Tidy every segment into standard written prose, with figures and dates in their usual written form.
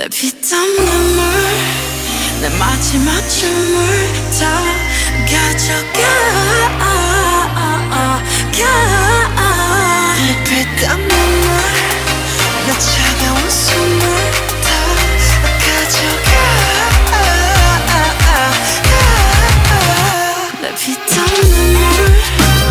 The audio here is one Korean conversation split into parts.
내 피땀 눈물 내 마지막 춤을 다 가져가 내 피땀 눈물 내 차가운 숨을 다 가져가 내 피땀 눈물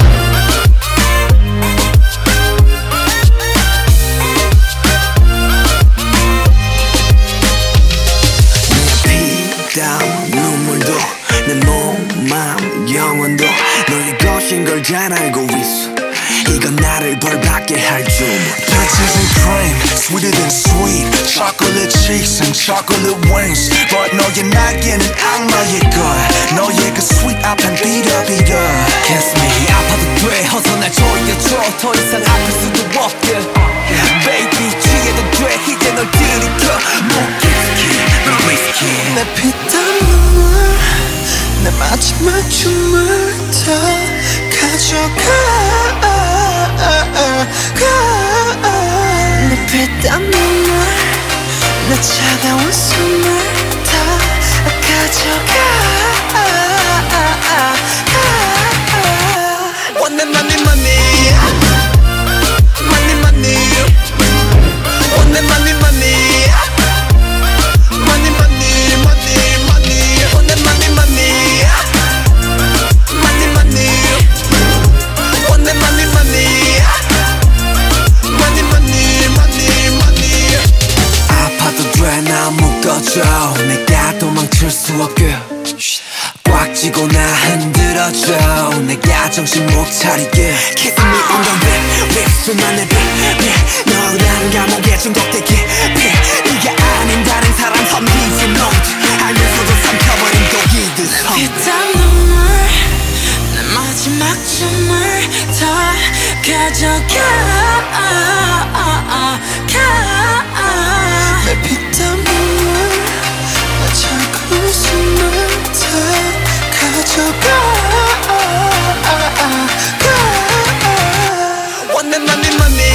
눈물도 내 몸, 마음, 영혼도 너의 것인 걸 잘 알고 있어. 이건 나를 벌받게 할 줄. Peaches and cream, sweeter than sweet. Chocolate cheeks and chocolate wings. But 너의 날개는 악마의 걸. 너의 그 sweet 앞엔 비려비려. Kiss me 아파도 돼 어서 날 조여줘. 더 이상 아플 수도 없게 Baby 취해도 돼 이제 널 들이켜. More whiskey 내 피땀 눈물 내 마지막 춤을 다 가져가 내 피땀 눈물 내 차가운 숨을 다 가져가 Want that money money Money money Want that money money Money, money, money, money. Want that money, money. Money, money. Want that money, money. Money, money, money, money. 아파도 돼 나 묶어줘. 내가 도망칠 수 없게 꽉 쥐고 나 흔들어줘. 내가 정신 못 차리게 Kiss me on the lip, 립술만 내 빛 너란 감옥에 중독되게 네가 아닌 다른 사람 섬기지 못해 알면서도 삼켜버린 독이듯 피땀 눈물 내 마지막 춤을 다 가져가 내 피땀 눈물 내 차가운 숨을 다 가져가 Want that money, money